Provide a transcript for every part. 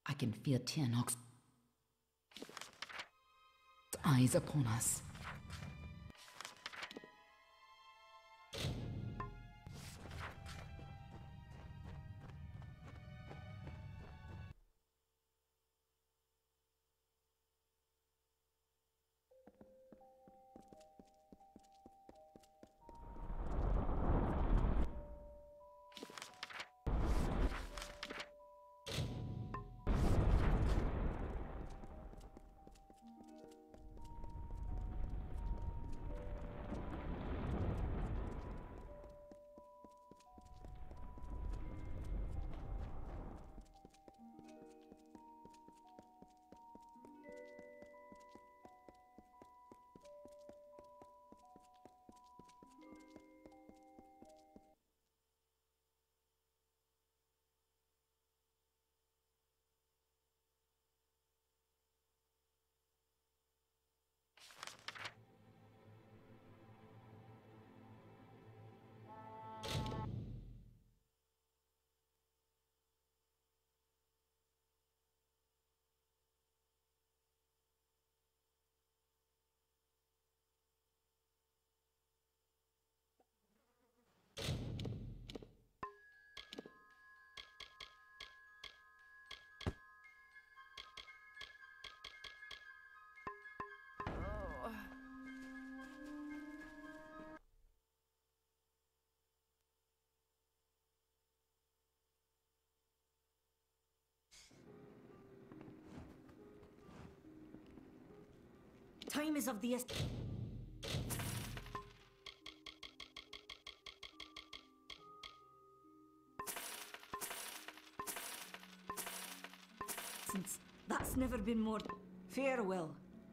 I can feel Tianok's eyes upon us. Time is of the essence. That's never been more. Farewell.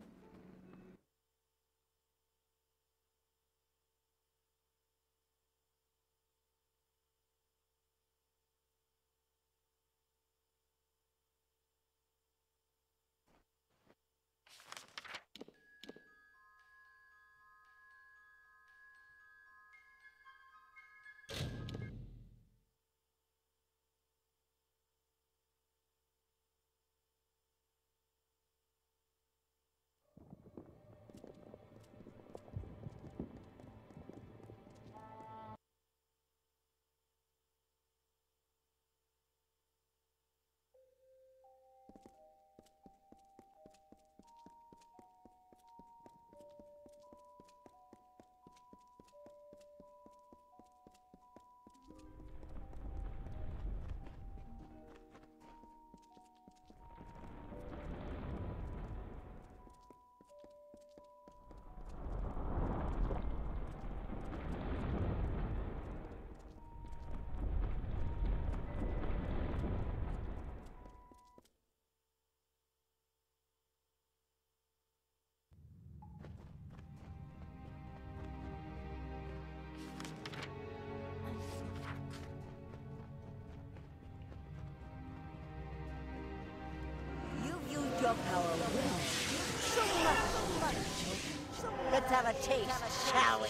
Your power will. So much. Let's have a taste, shall we?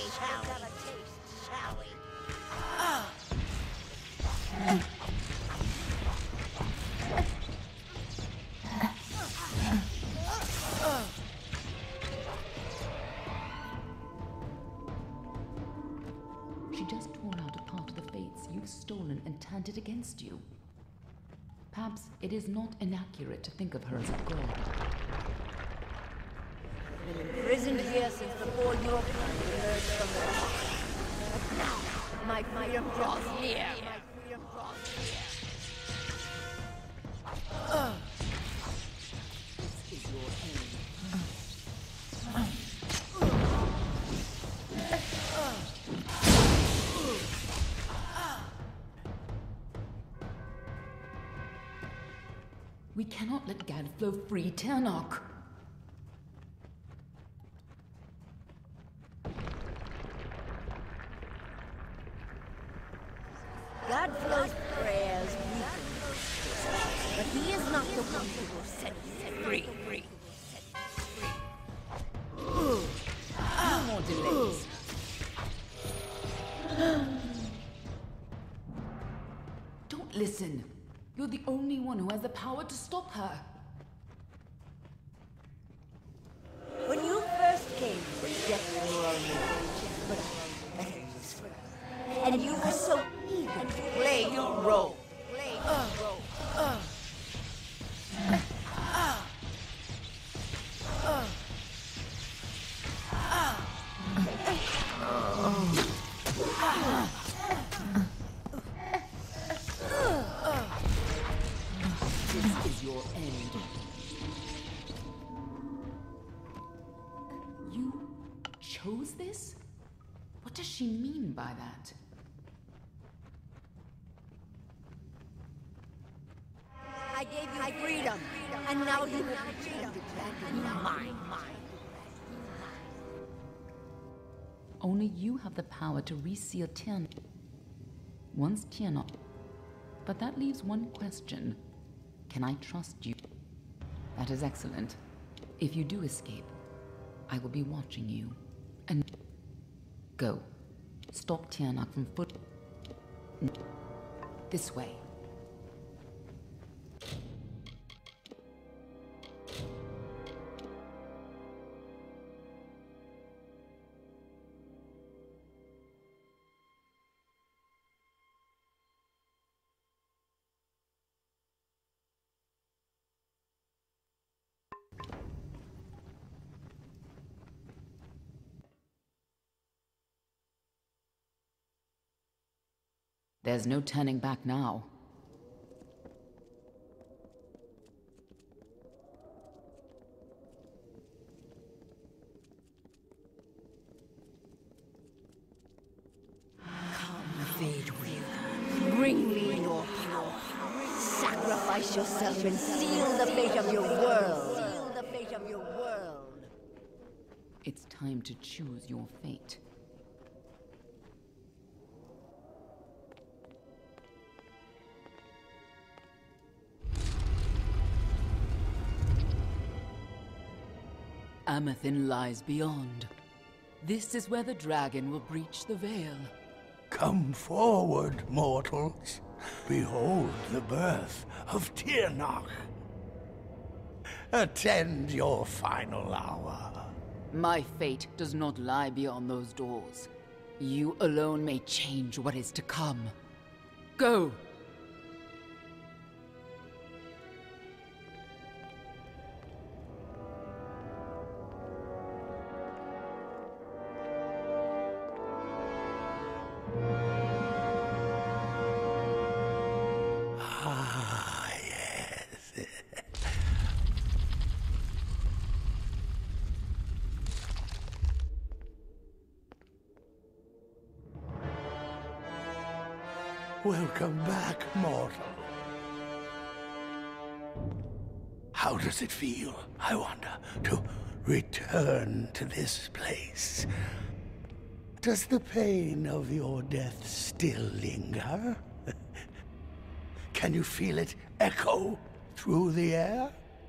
She just torn out a part of the fates you've stolen and turned it against you. Perhaps it is not inaccurate to think of her as a god. Been imprisoned here since before your kind emerged from the But now, my freedom draws near. This is your end. We cannot let Gad flow free, Tianok. God flows prayers weaken, but he is not the one who will set you free. No more delays. Don't listen. You're the only only one who has the power to stop her. When you first came to the death world, and you were so eager to play your role. This is your end. You chose this? What does she mean by that? I gave you freedom, and now you have betrayed mine. Only you have the power to reseal Tien. Once Tiernok. But that leaves one question. Can I trust you? That is excellent. If you do escape, I will be watching you. And go. Stop Tiernok from foot. This way. There's no turning back now. Fade with. Bring me your power. Sacrifice yourself and seal the fate of your world. Seal the fate of your world. It's time to choose your fate. Amathin lies beyond. This is where the dragon will breach the veil. Come forward, mortals. Behold the birth of Tiernok. Attend your final hour. My fate does not lie beyond those doors. You alone may change what is to come. Go! Welcome back, mortal. How does it feel, I wonder, to return to this place? Does the pain of your death still linger? Can you feel it echo through the air?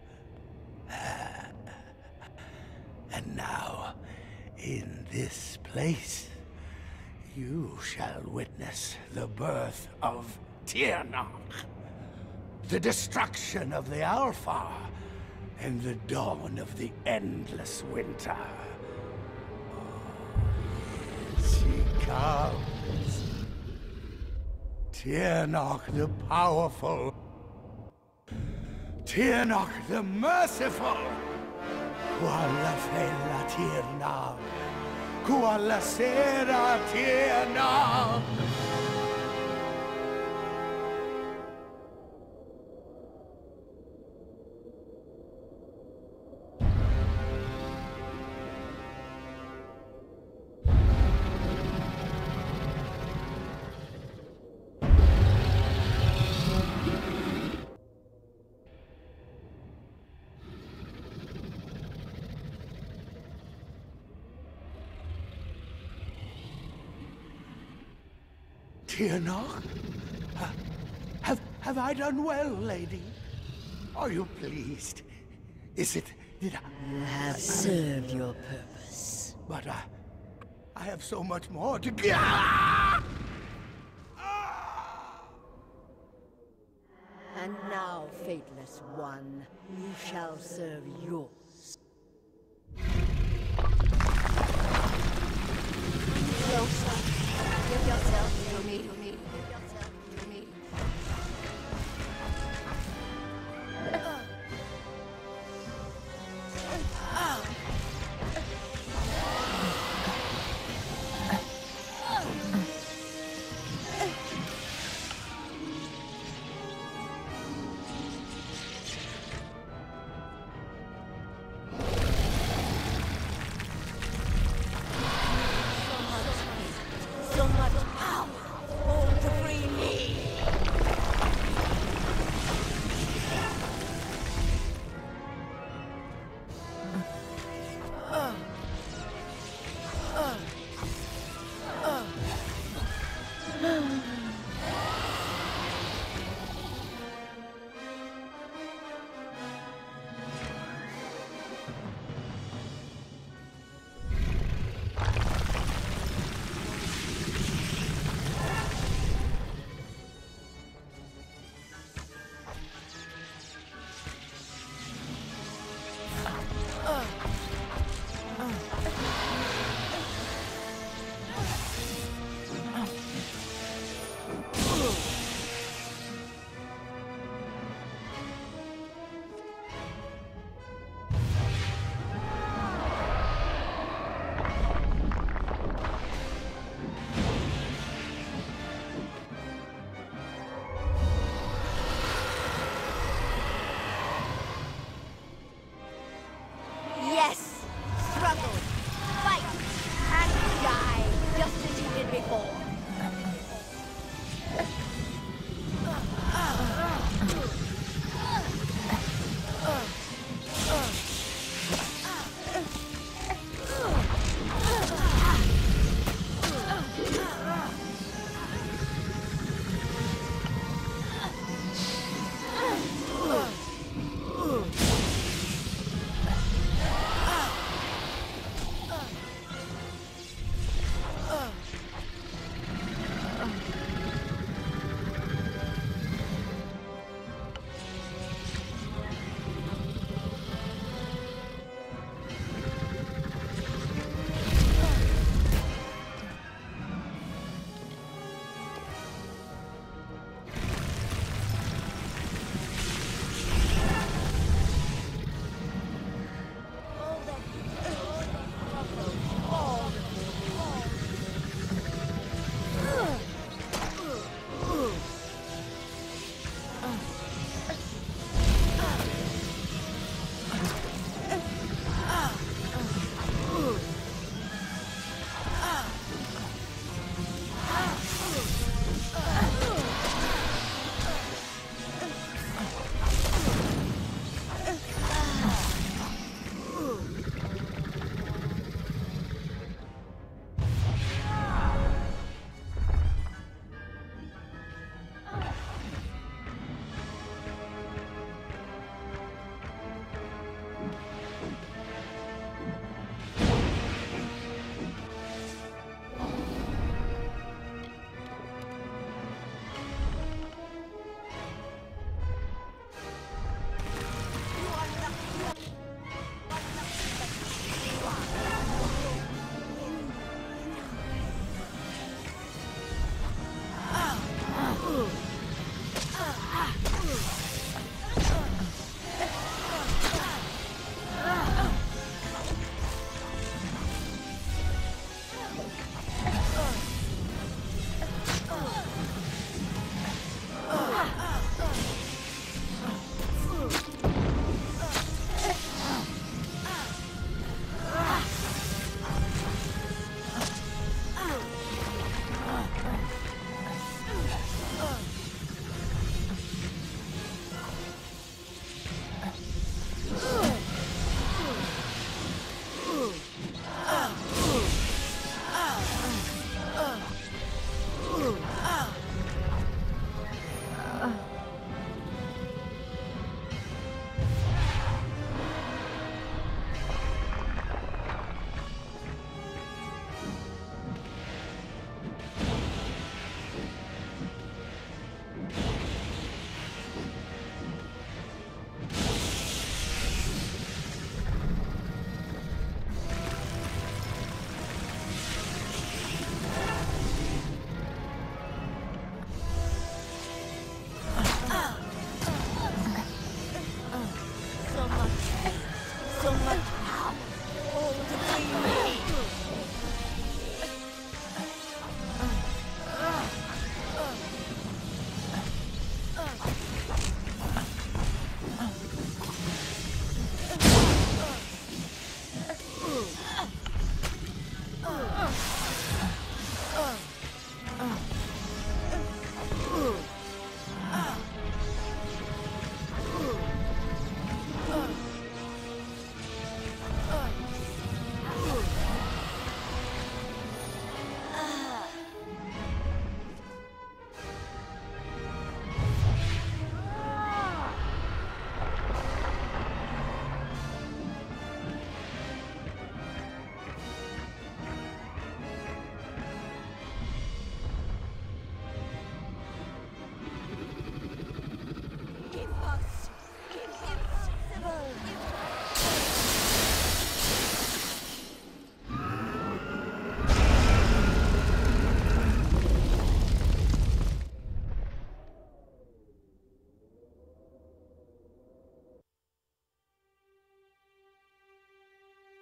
And now, in this place, you shall witness the birth of Tiernok, the destruction of the Alpha, and the dawn of the endless winter. She comes. Tiernok the powerful. Tiernok the merciful. Qualla fella Tiernok. Qualla sera Tiernok. Tiernok? Have I done well, lady? Are you pleased? Is it... did I... You have served your purpose. But I have so much more to give. And now, faithless one, you shall serve yours. Closer. Give yourself to me. Give yourself to me. So much power.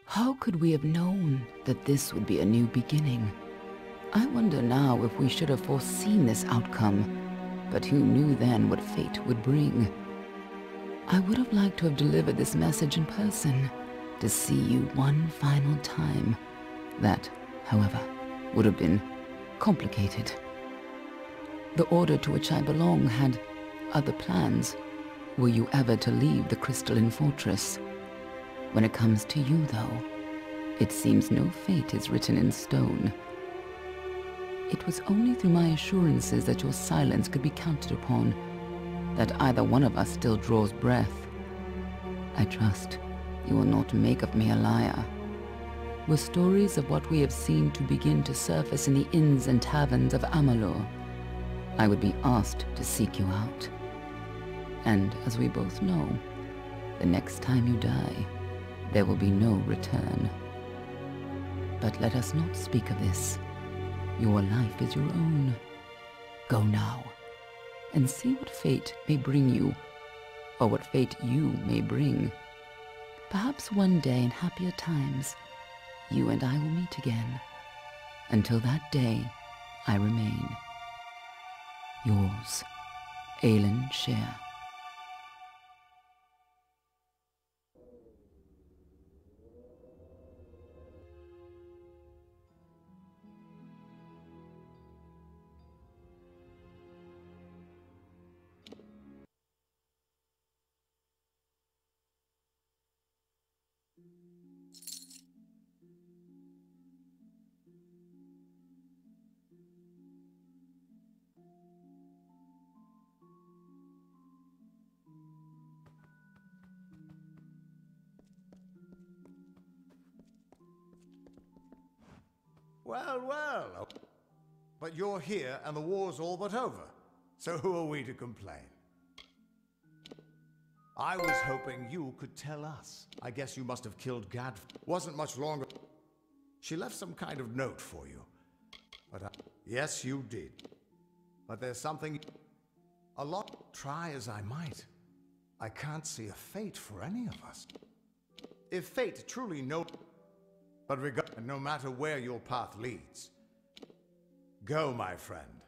How could we have known that this would be a new beginning? I wonder now if we should have foreseen this outcome, but who knew then what fate would bring? I would have liked to have delivered this message in person, to see you one final time. That, however, would have been complicated. The order to which I belong had other plans. Were you ever to leave the crystalline fortress? When it comes to you, though, it seems no fate is written in stone. It was only through my assurances that your silence could be counted upon, that either one of us still draws breath. I trust you will not make of me a liar. Were stories of what we have seen to begin to surface in the inns and taverns of Amalur, I would be asked to seek you out. And as we both know, the next time you die, there will be no return. But let us not speak of this. Your life is your own. Go now, and see what fate may bring you, or what fate you may bring. Perhaps one day in happier times, you and I will meet again. Until that day, I remain yours, Aelin Share. Well, well. But you're here and the war's all but over. So who are we to complain? I was hoping you could tell us. I guess you must have killed Gad. Wasn't much longer. She left some kind of note for you. But yes, you did. But there's something... A lot... Try as I might, I can't see a fate for any of us. If fate truly knows... But no matter where your path leads, go, my friend.